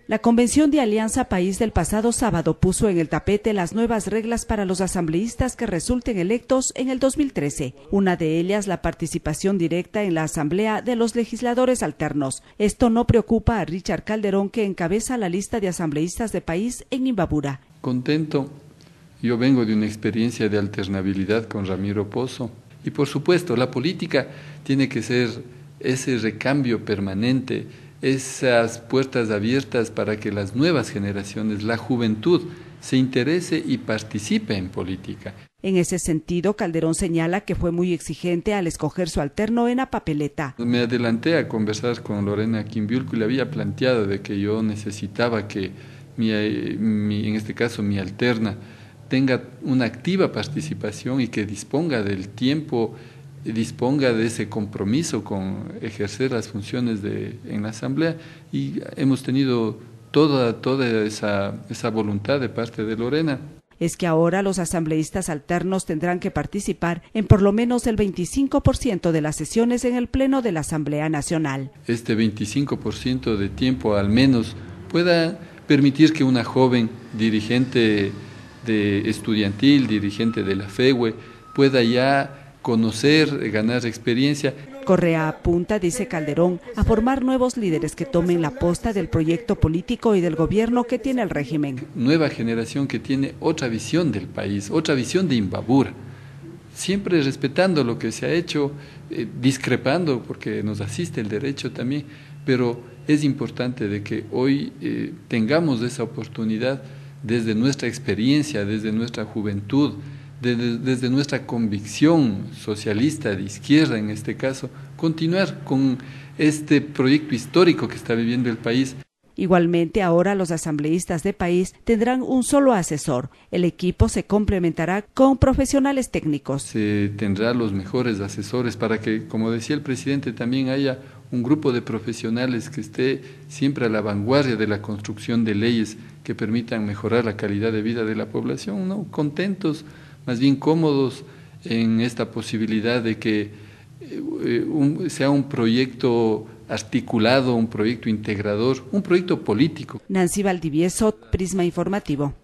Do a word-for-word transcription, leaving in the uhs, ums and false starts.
La Convención de Alianza País del pasado sábado puso en el tapete las nuevas reglas para los asambleístas que resulten electos en el dos mil trece. Una de ellas, la participación directa en la asamblea de los legisladores alternos. Esto no preocupa a Richard Calderón, que encabeza la lista de asambleístas de país en Imbabura. Contento, yo vengo de una experiencia de alternabilidad con Ramiro Pozo y por supuesto la política tiene que ser ese recambio permanente, esas puertas abiertas para que las nuevas generaciones, la juventud, se interese y participe en política. En ese sentido, Calderón señala que fue muy exigente al escoger su alterno en la papeleta. Me adelanté a conversar con Lorena Quimbiulco y le había planteado de que yo necesitaba que, mi, mi, en este caso, mi alterna tenga una activa participación y que disponga del tiempo, disponga de ese compromiso con ejercer las funciones de, en la Asamblea, y hemos tenido toda, toda esa, esa voluntad de parte de Lorena. Es que ahora los asambleístas alternos tendrán que participar en por lo menos el veinticinco por ciento de las sesiones en el Pleno de la Asamblea Nacional. Este veinticinco por ciento de tiempo al menos pueda permitir que una joven dirigente de estudiantil, dirigente de la FEWE, pueda ya conocer, ganar experiencia. Correa apunta, dice Calderón, a formar nuevos líderes que tomen la posta del proyecto político y del gobierno que tiene el régimen. Nueva generación que tiene otra visión del país, otra visión de Imbabura, siempre respetando lo que se ha hecho, eh, discrepando porque nos asiste el derecho también, pero es importante de que hoy eh, tengamos esa oportunidad desde nuestra experiencia, desde nuestra juventud, Desde, desde nuestra convicción socialista de izquierda en este caso, continuar con este proyecto histórico que está viviendo el país. Igualmente, ahora los asambleístas de país tendrán un solo asesor. El equipo se complementará con profesionales técnicos. Se tendrá los mejores asesores para que, como decía el presidente, también haya un grupo de profesionales que esté siempre a la vanguardia de la construcción de leyes que permitan mejorar la calidad de vida de la población, ¿no? Contentos, más bien cómodos en esta posibilidad de que eh, un, sea un proyecto articulado, un proyecto integrador, un proyecto político. Nancy Valdivieso, Prisma Informativo.